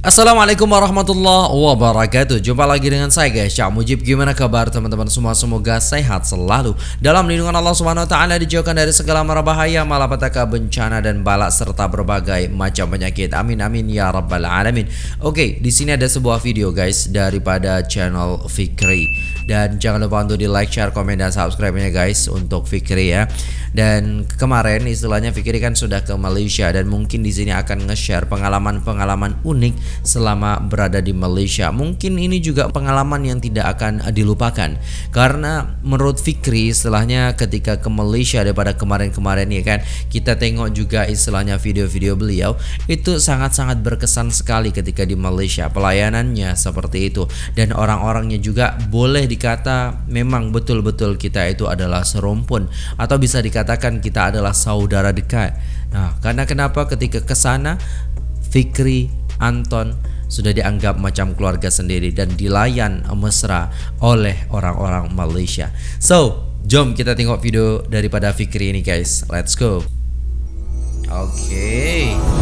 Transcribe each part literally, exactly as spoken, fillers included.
Assalamualaikum warahmatullahi wabarakatuh. Jumpa lagi dengan saya guys, Cak Mujib. Gimana kabar teman-teman semua? Semoga sehat selalu dalam lindungan Allah Subhanahu wa taala, dijauhkan dari segala mara bahaya, malapetaka, bencana dan balak serta berbagai macam penyakit. Amin amin ya rabbal alamin. Oke, di sini ada sebuah video guys daripada channel Fikri. Dan jangan lupa untuk di like, share, komen dan subscribe-nya guys untuk Fikri ya. Dan kemarin istilahnya Fikri kan sudah ke Malaysia dan mungkin di sini akan nge-share pengalaman-pengalaman unik selama berada di Malaysia. Mungkin ini juga pengalaman yang tidak akan dilupakan, karena menurut Fikri istilahnya ketika ke Malaysia daripada kemarin-kemarin ya kan, kita tengok juga istilahnya video-video beliau itu sangat-sangat berkesan sekali ketika di Malaysia. Pelayanannya seperti itu dan orang-orangnya juga boleh dikata memang betul-betul kita itu adalah serumpun atau bisa dikatakan kita adalah saudara dekat. Nah, karena kenapa ketika ke sana Fikri, Anton sudah dianggap macam keluarga sendiri dan dilayan mesra oleh orang-orang Malaysia. So, jom kita tengok video daripada Fikri ini guys. Let's go. Oke, okay.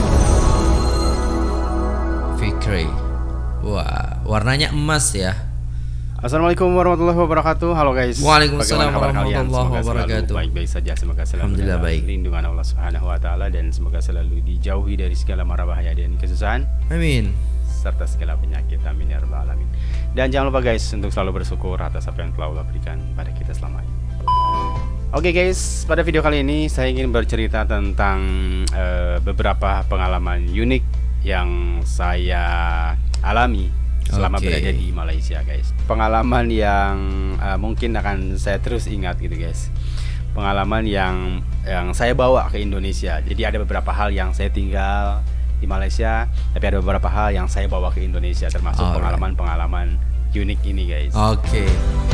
Fikri, wah, warnanya emas ya. Assalamualaikum warahmatullahi wabarakatuh. Halo guys. Waalaikumsalam warahmatullahi wabarakatuh. Baik-baik saja, semoga selalu Alhamdulillah baik. Lindungan Allah Subhanahu wa taala dan semoga selalu dijauhi dari segala mara bahaya dan kesusahan. Amin. Serta segala penyakit. Amin ya rabbal alamin. Dan jangan lupa guys untuk selalu bersyukur atas apa yang telah Allah berikan pada kita selama ini. Oke okay guys, pada video kali ini saya ingin bercerita tentang uh, beberapa pengalaman unik yang saya alami selama okay. berada di Malaysia guys. Pengalaman yang uh, mungkin akan saya terus ingat gitu guys. Pengalaman yang yang saya bawa ke Indonesia. Jadi ada beberapa hal yang saya tinggal di Malaysia, tapi ada beberapa hal yang saya bawa ke Indonesia, termasuk pengalaman-pengalaman unik ini guys. Oke okay.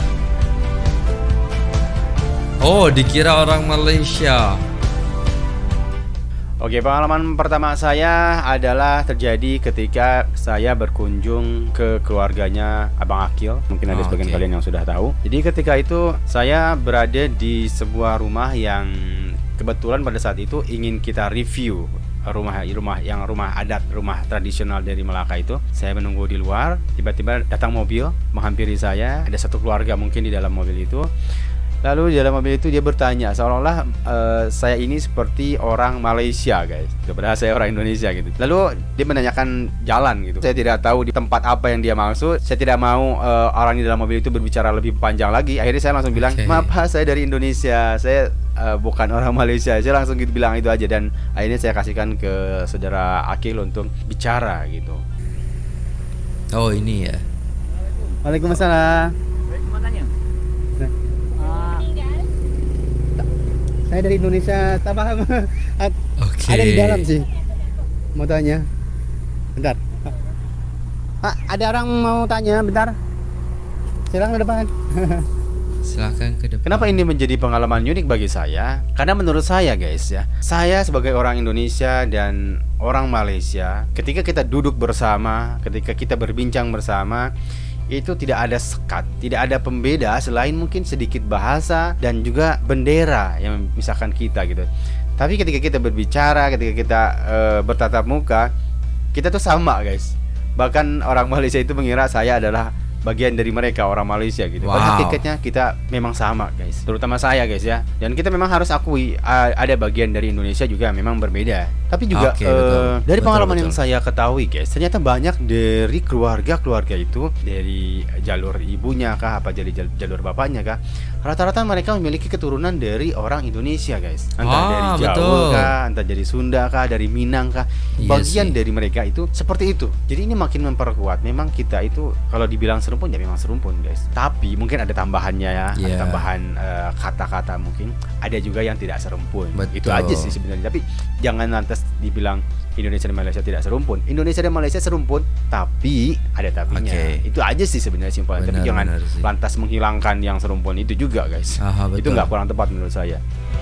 Oh, dikira orang Malaysia. Oke, pengalaman pertama saya adalah terjadi ketika saya berkunjung ke keluarganya Abang Akil. Mungkin ada oh, sebagian okay. kalian yang sudah tahu. Jadi ketika itu saya berada di sebuah rumah yang kebetulan pada saat itu ingin kita review. Rumah rumah yang rumah adat, rumah tradisional dari Melaka itu. Saya menunggu di luar, tiba-tiba datang mobil menghampiri saya. Ada satu keluarga mungkin di dalam mobil itu. Lalu di dalam mobil itu dia bertanya seolah-olah uh, saya ini seperti orang Malaysia guys, padahal saya orang Indonesia gitu. Lalu dia menanyakan jalan gitu. Saya tidak tahu di tempat apa yang dia maksud. Saya tidak mau uh, orang di dalam mobil itu berbicara lebih panjang lagi. Akhirnya saya langsung bilang, okay. maaf saya dari Indonesia, saya uh, bukan orang Malaysia. Saya langsung gitu bilang itu aja, dan akhirnya saya kasihkan ke saudara Akil untuk bicara gitu. Oh ini ya. Waalaikumsalam. Saya dari Indonesia, tak paham. Okay. Ada di dalam sih. Mau tanya. Bentar. Pak, ada orang mau tanya, bentar. Silakan ke depan. Silakan ke depan. Kenapa ini menjadi pengalaman unik bagi saya? Karena menurut saya guys ya, saya sebagai orang Indonesia dan orang Malaysia, ketika kita duduk bersama, ketika kita berbincang bersama, itu tidak ada sekat, tidak ada pembeda selain mungkin sedikit bahasa dan juga bendera yang memisahkan kita gitu. Tapi ketika kita berbicara, ketika kita e, bertatap muka, kita tuh sama guys. Bahkan orang Malaysia itu mengira saya adalah bagian dari mereka, orang Malaysia gitu. Wow. Padahal hakikatnya kita memang sama guys, terutama saya guys ya. Dan kita memang harus akui ada bagian dari Indonesia juga memang berbeda. Tapi juga okay, uh, betul. dari betul, pengalaman betul. yang saya ketahui guys, ternyata banyak dari keluarga-keluarga itu, dari jalur ibunya kah, apa jadi jalur bapaknya kah, rata-rata mereka memiliki keturunan dari orang Indonesia guys. Entah ah, dari Jawa betul. kah, entah dari Sunda kah, dari Minang kah. Bagian yes, dari mereka itu seperti itu. Jadi ini makin memperkuat. Memang kita itu kalau dibilang serumpun ya memang serumpun guys. Tapi mungkin ada tambahannya ya, yeah. ada tambahan kata-kata uh, mungkin. Ada juga yang tidak serumpun. Betul. Itu aja sih sebenarnya. Tapi jangan lantas dibilang Indonesia dan Malaysia tidak serumpun. Indonesia dan Malaysia serumpun, tapi ada tapinya. Okay. Itu aja sih sebenarnya simpelnya. Tapi jangan lantas menghilangkan yang serumpun itu juga guys. Aha, itu nggak kurang tepat menurut saya.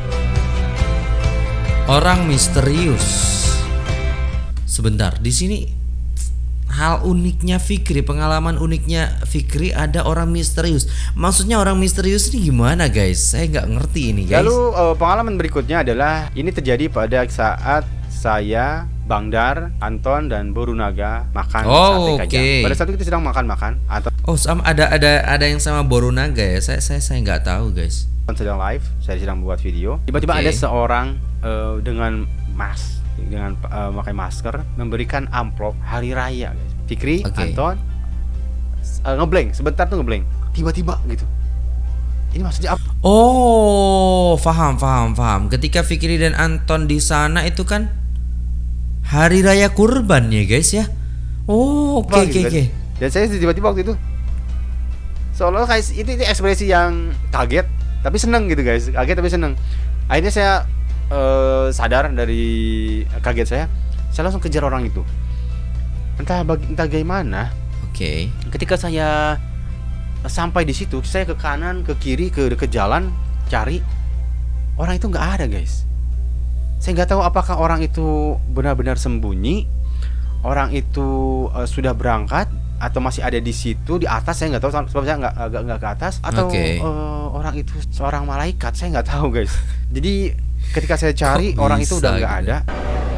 Orang misterius. Sebentar, di sini hal uniknya Fikri, pengalaman uniknya Fikri ada orang misterius. Maksudnya orang misterius ini gimana guys? Saya nggak ngerti ini guys. Lalu uh, pengalaman berikutnya adalah ini terjadi pada saat saya, Bang Dar, Anton dan Borunaga makan Oh, sate oke. kajang. Pada saat itu kita sedang makan-makan atau Oh, sama ada ada ada yang sama Borunaga ya. Saya saya saya nggak tahu, guys. sedang live, saya sedang buat video. Tiba-tiba Oke. ada seorang uh, dengan mas dengan uh, pakai masker memberikan amplop hari raya, guys. Fikri, Oke. Anton uh, ngeblank, sebentar tuh ngeblank. Tiba-tiba gitu. Ini maksudnya apa? Oh, paham paham paham. Ketika Fikri dan Anton di sana itu kan hari raya kurban ya, guys ya. Oh, oke Apa oke gitu kan. oke. Dan saya tiba-tiba waktu itu seolah kayak itu, itu ekspresi yang kaget tapi seneng gitu, guys. Kaget tapi seneng. Akhirnya saya uh, sadar dari kaget saya. Saya langsung kejar orang itu. Entah bagi, entah bagaimana. Oke. Ketika saya sampai di situ, saya ke kanan, ke kiri, ke ke jalan cari, orang itu nggak ada, guys. Saya nggak tahu apakah orang itu benar-benar sembunyi, orang itu uh, sudah berangkat atau masih ada di situ di atas. Saya nggak tahu, sebab saya nggak nggak nggak ke atas, atau Oke. uh, orang itu seorang malaikat. Saya nggak tahu, guys. Jadi ketika saya cari, Kok orang itu udah bisa nggak gitu? ada.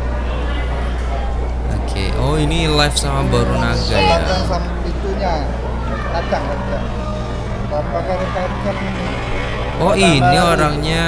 Oke. Oh, ini live sama Borunaga ya. Kacang sama itunya, kacang kacang. Pakai kacang ini. Oh, ini orangnya.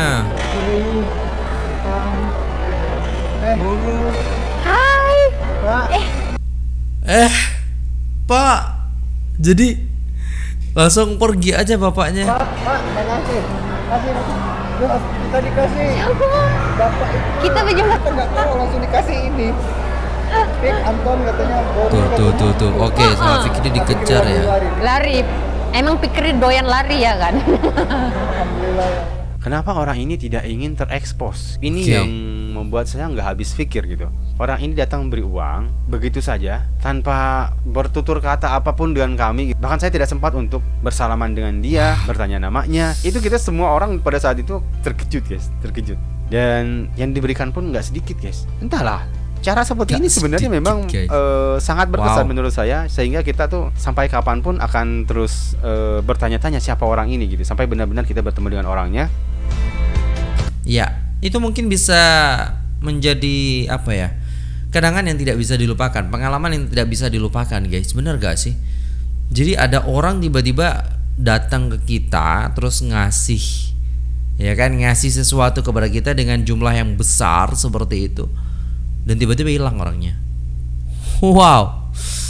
Eh, Hai. Pak. Eh, Pak. Jadi langsung pergi aja bapaknya. Pak, Pak, makasih. Kasih. Loh, kita dikasih. Bapak itu Kita berjumpa. kita nggak tahu langsung dikasih ini. Pik, Anton katanya baru Tuh tuh tuh tuh. Oke, sama Oh, Fikri dikejar ya. Lari. Emang Fikri doyan lari ya kan? Alhamdulillah ya. Kenapa orang ini tidak ingin terekspos? Ini Oke. yang membuat saya nggak habis pikir gitu. Orang ini datang beri uang begitu saja tanpa bertutur kata apapun dengan kami. Bahkan saya tidak sempat untuk bersalaman dengan dia, bertanya namanya. Itu kita semua orang pada saat itu terkejut, guys, terkejut. Dan yang diberikan pun nggak sedikit, guys. Entahlah. Cara seperti Nggak ini sebenarnya sedikit, memang guys. eh, sangat berkesan Wow. menurut saya, sehingga kita tuh sampai kapanpun akan terus eh, bertanya-tanya siapa orang ini gitu, sampai benar-benar kita bertemu dengan orangnya. Ya, itu mungkin bisa menjadi apa ya? Kenangan yang tidak bisa dilupakan, pengalaman yang tidak bisa dilupakan, guys. Bener gak sih? Jadi ada orang tiba-tiba datang ke kita terus ngasih, ya kan, ngasih sesuatu kepada kita dengan jumlah yang besar seperti itu, dan tiba-tiba hilang orangnya. Wow.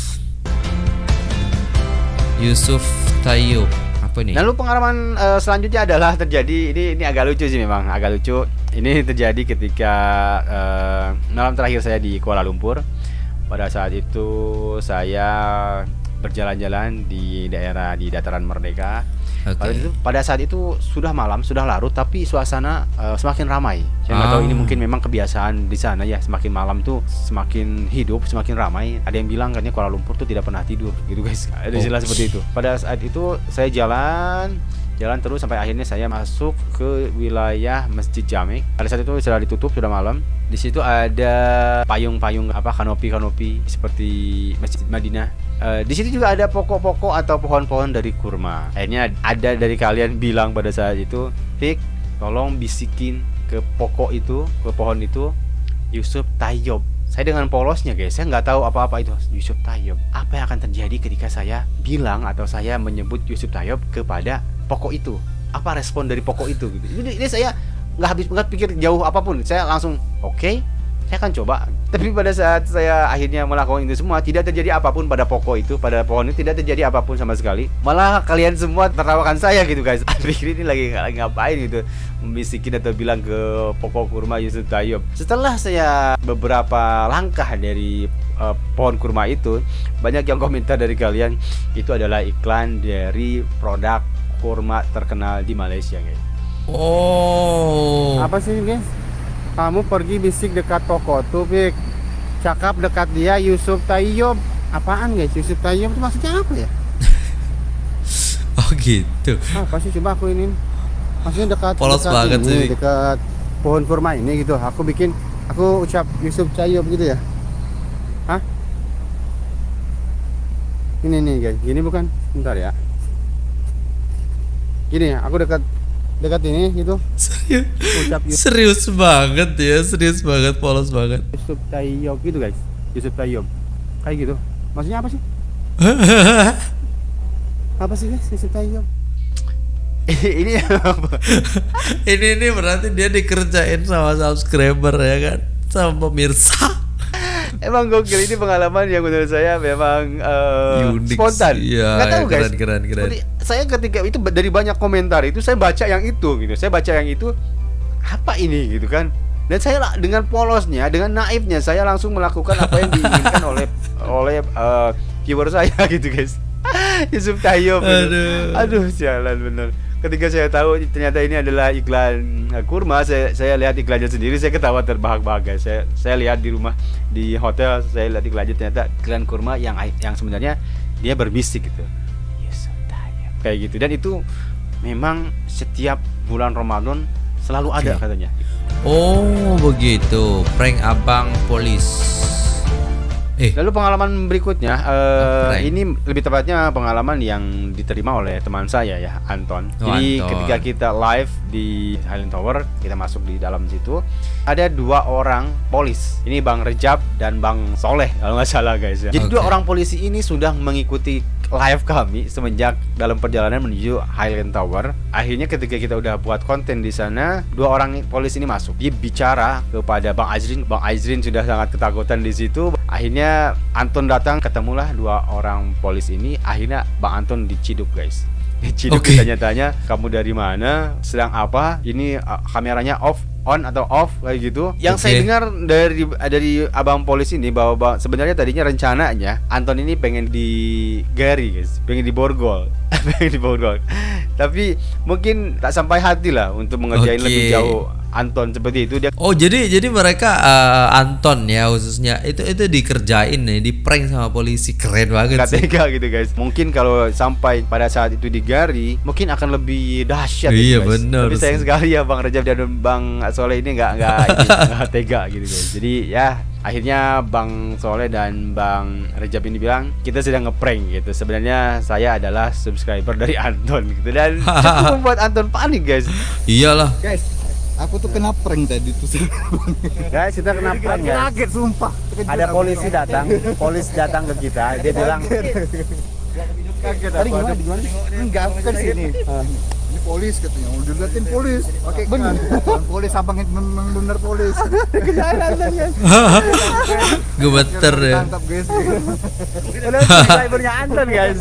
Yusuf Tayyub. Apa nih? Lalu pengalaman eh, selanjutnya adalah terjadi, ini ini agak lucu sih, memang agak lucu. Ini terjadi ketika eh, malam terakhir saya di Kuala Lumpur. Pada saat itu saya berjalan-jalan di daerah di Dataran Merdeka. Oke. Pada itu pada saat itu sudah malam, sudah larut, tapi suasana eh, semakin ramai. Saya nggak tahu Ah. ini mungkin memang kebiasaan di sana ya, semakin malam tuh semakin hidup, semakin ramai. Ada yang bilang katanya Kuala Lumpur tuh tidak pernah tidur, gitu guys. Ada Oh. istilah seperti itu. Pada saat itu saya jalan, jalan terus sampai akhirnya saya masuk ke wilayah Masjid Jamek. Pada saat itu sudah ditutup, sudah malam. Di situ ada payung-payung apa kanopi-kanopi seperti Masjid Madinah. Eh, di situ juga ada pokok-pokok atau pohon-pohon dari kurma. Akhirnya ada dari kalian bilang pada saat itu, Fik, tolong bisikin ke pokok itu, ke pohon itu, Yusuf Tayyub. Saya dengan polosnya, guys, saya nggak tahu apa-apa itu Yusuf Tayyub. Apa yang akan terjadi ketika saya bilang atau saya menyebut Yusuf Tayyub kepada pokok itu? Apa respon dari pokok itu? Gitu. Ini, ini saya nggak habis nggak pikir jauh apapun. Saya langsung oke. Saya akan coba. Tapi pada saat saya akhirnya melakukan itu semua, tidak terjadi apapun pada pokok itu, pada pohon itu tidak terjadi apapun sama sekali. Malah kalian semua tertawakan saya gitu, guys. Pikir ini lagi, lagi ngapain gitu, membisikin atau bilang ke pokok kurma Yusuf Tayyub. Setelah saya beberapa langkah dari uh, pohon kurma itu, banyak yang komentar dari kalian itu adalah iklan dari produk kurma terkenal di Malaysia, guys. Oh. Apa sih, guys? Kamu pergi bisik dekat toko tuh, Pik. Cakap dekat dia Yusuf Tayyub. Apaan, guys? Yusuf Tayyub itu maksudnya apa ya? Oh gitu. Apa sih, coba aku ini. Maksudnya dekat Polos dekat banget ini, sih. dekat pohon kurma ini gitu. Aku bikin, aku ucap Yusuf Tayyub gitu ya. Hah? Ini nih, guys. Gini bukan? Bentar ya. Gini, aku dekat dekat ini gitu. Serius, Ucap Yusuf, serius banget ya, serius banget, polos banget. Yusuf Tayyib gitu guys. Yusuf Tayyib. Kayak gitu. Maksudnya apa sih? Apa sih guys Yusuf Tayyib? Ini apa? ini ini berarti dia dikerjain sama subscriber ya kan, sama pemirsa. Emang gokil, ini pengalaman yang menurut saya memang uh, Unik spontan. sih. Ya, Nggak tahu keren, guys. keren, keren. Seperti saya ketika itu dari banyak komentar itu saya baca yang itu gitu. Saya baca yang itu, apa ini gitu kan. Dan saya lah- dengan polosnya, dengan naifnya saya langsung melakukan apa yang diinginkan oleh oleh uh, viewer saya gitu guys. Yusuf Tayyib. Aduh. Aduh, sialan bener. Ketika saya tahu ternyata ini adalah iklan uh, kurma, saya saya lihat iklannya sendiri, saya ketawa terbahak-bahak guys. Saya saya lihat di rumah di hotel, saya lihat iklannya ternyata iklan kurma yang yang sebenarnya dia berbisik gitu. Yusuf Tayyib. Kayak gitu, dan itu memang setiap bulan Ramadan selalu ada Oke. katanya. Oh begitu, prank abang polis. Eh, Lalu pengalaman berikutnya, eh, Prank. ini lebih tepatnya pengalaman yang diterima oleh teman saya ya, Anton. Oh, Jadi Anton. ketika kita live di Highland Tower, kita masuk di dalam situ, ada dua orang polis. Ini Bang Rejab dan Bang Soleh kalau nggak salah guys ya. Jadi Oke. dua orang polisi ini sudah mengikuti live kami semenjak dalam perjalanan menuju Highland Tower. Akhirnya ketika kita udah buat konten di sana, dua orang polis ini masuk. Dia bicara kepada Bang Azrin. Bang Azrin sudah sangat ketakutan di situ. Akhirnya Anton datang, ketemulah dua orang polis ini. Akhirnya Bang Anton diciduk guys. Diciduk, Oke. ditanya-tanya, kamu dari mana, sedang apa, ini uh, kameranya off, on atau off kayak gitu. Yang Oke. saya dengar dari dari abang polisi ini bahwa bahwa sebenarnya tadinya rencananya Anton ini pengen digari guys, pengen diborgol, pengen diborgol. Tapi mungkin tak sampai hati lah untuk mengerjain Oke. lebih jauh Anton seperti itu. Dia oh jadi jadi mereka eh, Anton ya khususnya itu itu dikerjain nih, di prank sama polisi, keren banget nggak sih. tega gitu guys. Mungkin kalau sampai pada saat itu digari, mungkin akan lebih dahsyat Iya, gitu, guys. bener Tapi sayang sih. sekali ya Bang Rejab dan Bang Soleh ini nggak nggak ini, nggak tega gitu guys. Jadi ya akhirnya Bang Soleh dan Bang Rejab ini bilang kita sedang ngeprank gitu. Sebenarnya saya adalah subscriber dari Anton gitu, dan cukup membuat Anton panik guys. Iyalah. Guys, aku tuh kena prank tadi tuh. Guys, kita kena prank guys. Kaget sumpah. Ada polisi datang, polisi datang ke kita, dia bilang Kaget Tadi aku. gimana? Ada- Gimana? Enggak, aku kan sini. Ini polis katanya. Udah liatin polis. Oke, bener. Bukan polis, abang memang bener polis. Gemeter ya. Tangkap guys. udah subscribernya Anton guys.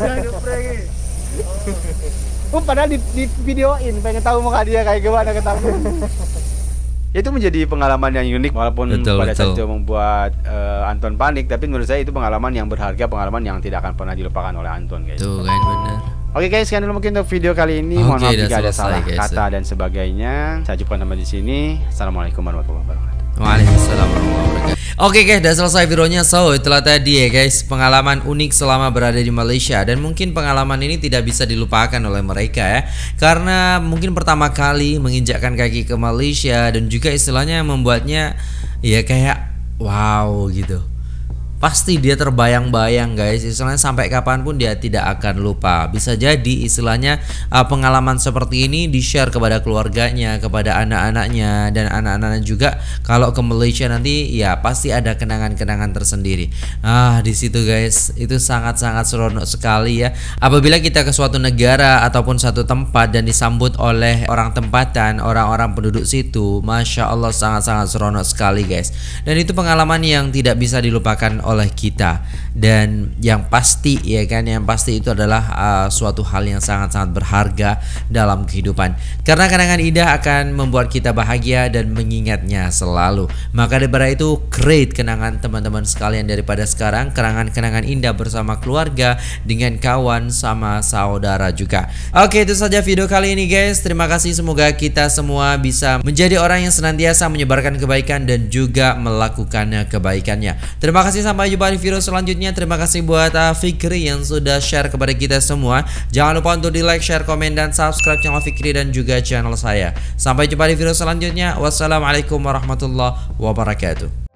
Oh, padahal di, di videoin, pengen tahu muka dia kayak gimana ketemu. Itu menjadi pengalaman yang unik walaupun Betul, pada saat betul. itu membuat eh, Anton panik, tapi menurut saya itu pengalaman yang berharga, pengalaman yang tidak akan pernah dilupakan oleh Anton guys. Tuh kan bener. Oke guys, sekian dulu mungkin untuk video kali ini. Mohon Oke, maaf udah jika ada selesai, salah guys. kata dan sebagainya. Saya jumpa sampai di sini. Assalamualaikum warahmatullahi wabarakatuh. Waalaikumsalam warahmatullahi wabarakatuh. Oke guys, udah selesai videonya. So itulah tadi ya guys, pengalaman unik selama berada di Malaysia. Dan mungkin pengalaman ini tidak bisa dilupakan oleh mereka ya, karena mungkin pertama kali menginjakkan kaki ke Malaysia, dan juga istilahnya membuatnya ya kayak wow gitu. Pasti dia terbayang-bayang guys, istilahnya sampai kapanpun dia tidak akan lupa. Bisa jadi istilahnya uh, pengalaman seperti ini di-share kepada keluarganya, kepada anak-anaknya, dan anak-anaknya juga kalau ke Malaysia nanti ya pasti ada kenangan-kenangan tersendiri. Ah di situ guys, itu sangat-sangat seronok sekali ya. Apabila kita ke suatu negara ataupun satu tempat dan disambut oleh orang tempatan, orang-orang penduduk situ, masya Allah sangat-sangat seronok sekali guys. Dan itu pengalaman yang tidak bisa dilupakan oleh kita, dan yang pasti ya kan, yang pasti itu adalah uh, suatu hal yang sangat-sangat berharga dalam kehidupan, karena kenangan indah akan membuat kita bahagia dan mengingatnya selalu. Maka daripada itu, create kenangan teman-teman sekalian daripada sekarang, kenangan-kenangan indah bersama keluarga, dengan kawan, sama saudara juga. Oke, itu saja video kali ini guys. Terima kasih, semoga kita semua bisa menjadi orang yang senantiasa menyebarkan kebaikan dan juga melakukan kebaikannya. Terima kasih, sampai jumpa di video selanjutnya. Terima kasih buat uh, Fikri yang sudah share kepada kita semua. Jangan lupa untuk di like, share, komen, dan subscribe channel Fikri dan juga channel saya. Sampai jumpa di video selanjutnya. Wassalamualaikum warahmatullahi wabarakatuh.